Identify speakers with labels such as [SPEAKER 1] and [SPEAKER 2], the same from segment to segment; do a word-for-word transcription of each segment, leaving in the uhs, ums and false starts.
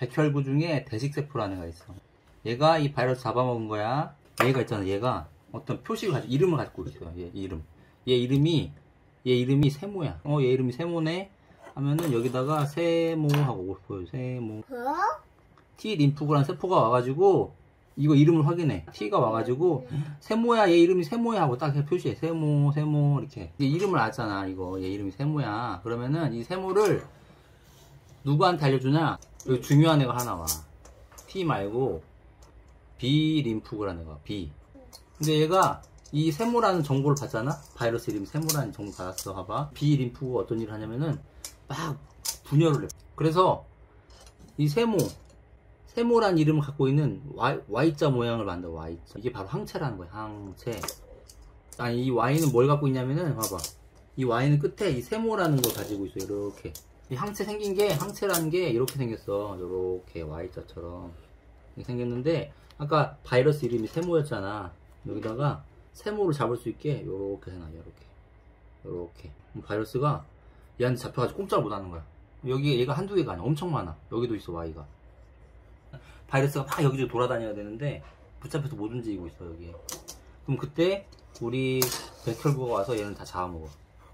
[SPEAKER 1] 백혈구 중에 대식세포라는 애가 있어. 얘가 이 바이러스 잡아먹은 거야. 얘가 있잖아. 얘가 어떤 표식을 가지고 이름을 가지고 있어요. 얘 이름. 얘 이름이 얘 이름이 세모야. 어, 얘 이름이 세모네. 하면은 여기다가 세모하고 보여. 세모. T 림프구라는 세포가 와가지고 이거 이름을 확인해. T가 와가지고 세모야. 얘 이름이 세모야 하고 딱 표시해. 세모, 세모 이렇게. 얘 이름을 알잖아. 이거 얘 이름이 세모야. 그러면은 이 세모를 누구한테 알려주냐? 여기 중요한 애가 하나 와. T 말고 B 림프구라는 애가 B. 근데 얘가 이 세모라는 정보를 받잖아? 바이러스 이름이 세모라는 정보를 받았어. 봐봐. B 림프구가 어떤 일을 하냐면은 막 분열을 해. 그래서 이 세모 세모란 이름을 갖고 있는 Y, Y자 모양을 만들어. Y자. 이게 바로 항체라는 거야. 항체. 아니 이 Y는 뭘 갖고 있냐면은 봐봐. 이 Y는 끝에 이 세모라는 걸 가지고 있어. 이렇게. 이 항체 생긴 게 항체라는 게 이렇게 생겼어. 이렇게 Y자처럼 이렇게 생겼는데 아까 바이러스 이름이 세모였잖아. 여기다가 세모를 잡을 수 있게 이렇게 해놔. 이렇게. 이렇게. 바이러스가 얘한테 잡혀가지고 꼼짝을 못하는 거야. 여기 얘가 한두 개가 아니야. 엄청 많아. 여기도 있어. Y가. 바이러스가 막 여기저기 돌아다녀야 되는데 붙잡혀서 못 움직이고 있어. 여기에. 그럼 그때 우리 백혈구가 와서 얘는 다 잡아먹어.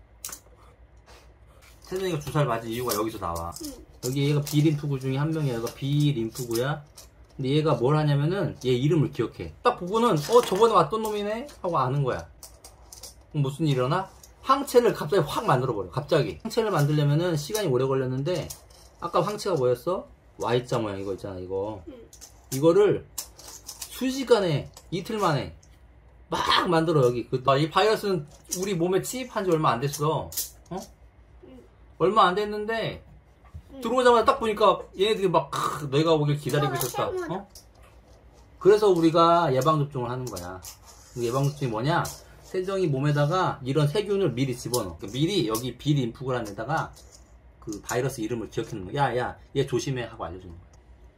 [SPEAKER 1] 세정이가 주사를 맞은 이유가 여기서 나와. 응. 여기 얘가 B 림프구 중에 한 명이야. 얘가 B 림프구야. 근데 얘가 뭘 하냐면은 얘 이름을 기억해. 딱 보고는 어 저번에 왔던 놈이네 하고 아는 거야. 그럼 무슨 일이 일어나? 항체를 갑자기 확 만들어버려. 갑자기 항체를 만들려면은 시간이 오래 걸렸는데 아까 항체가 뭐였어? Y자 모양 이거 있잖아. 이거 응. 이거를 순식간에 이틀 만에 막 만들어. 여기 그, 이 바이러스는 우리 몸에 침입한 지 얼마 안 됐어. 어? 응. 얼마 안 됐는데 응. 들어오자마자 딱 보니까 얘네들이 막 크, 너희가 오길 기다리고 있었다. 어? 그래서 우리가 예방접종을 하는 거야. 예방접종이 뭐냐? 세정이 몸에다가 이런 세균을 미리 집어넣어. 그러니까 미리 여기 B 림프구라는 데다가 그 바이러스 이름을 기억해놓는 거야. 야, 야, 얘 조심해 하고 알려주는 거야.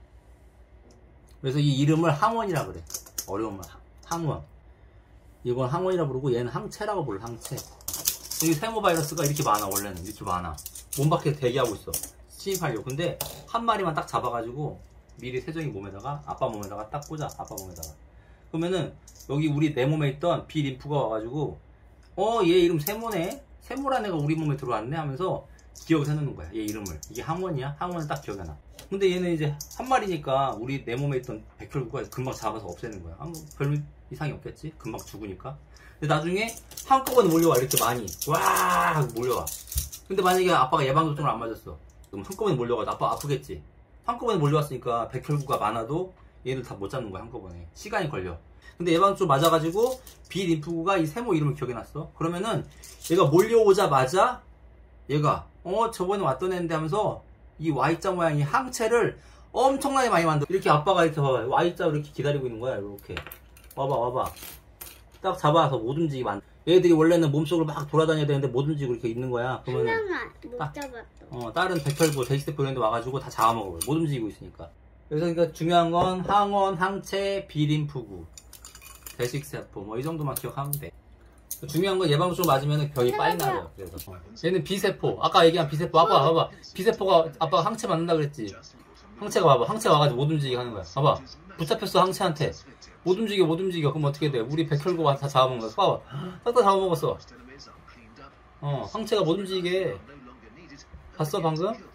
[SPEAKER 1] 그래서 이 이름을 항원이라 그래. 어려운 말. 항원. 이건 항원이라 부르고 얘는 항체라고 불러. 항체. 이 세모 바이러스가 이렇게 많아. 원래는 이렇게 많아. 몸 밖에 대기하고 있어. 침입하려고. 근데 한 마리만 딱 잡아가지고 미리 세정이 몸에다가 아빠 몸에다가 딱 꽂아. 아빠 몸에다가. 그러면은 여기 우리 내 몸에 있던 B 림프가 와가지고 어, 얘 이름 세모네. 세모란 애가 우리 몸에 들어왔네 하면서 기억을 해놓는 거야. 얘 이름을. 이게 항원이야. 항원을 딱 기억해놔. 근데 얘는 이제 한 마리니까 우리 내 몸에 있던 백혈구가 금방 잡아서 없애는 거야. 별 이상이 없겠지? 금방 죽으니까. 근데 나중에 한꺼번에 몰려와. 이렇게 많이 와 하고 몰려와. 근데 만약에 아빠가 예방접종을 안 맞았어. 그럼 한꺼번에 몰려가서 아빠 아프겠지? 한꺼번에 몰려왔으니까 백혈구가 많아도 얘를 다 못 잡는 거야. 한꺼번에 시간이 걸려. 근데 예방접종 맞아가지고 B 림프구가 이 세모 이름을 기억해놨어. 그러면은 얘가 몰려오자마자 얘가 어 저번에 왔던 애인데 하면서 이 Y자 모양의 항체를 엄청나게 많이 만들어. 이렇게 아빠가 이렇게 봐봐. Y자로 이렇게 기다리고 있는 거야. 이렇게 와봐 와봐. 딱 잡아서 못 움직이게 만들어. 얘들이 원래는 몸속으로 막 돌아다녀야 되는데 못 움직이고 이렇게 있는 거야. 그러면은
[SPEAKER 2] 하나만 못 잡았어.
[SPEAKER 1] 어 다른 백혈구 대식세포 이런 데 와가지고 다 잡아먹어. 못 움직이고 있으니까. 그래서 그러니까 중요한 건 항원, 항체, B 림프구, 대식세포 뭐 이 정도만 기억하면 돼. 중요한 건 예방접종 맞으면 병이 빨리 나요. 그래서 얘는 B세포. 아까 얘기한 B세포. 아빠 봐봐. B세포가 아빠가 항체 맞는다 그랬지. 항체가 봐봐. 항체가 와가지고 못 움직이게 하는 거야. 봐봐. 붙잡혔어 항체한테. 못 움직여 못 움직여. 그럼 어떻게 돼? 우리 백혈구가 다 잡아먹은 거야. 봐봐. 딱 다 잡아먹었어. 어 항체가 못 움직이게. 봤어 방금?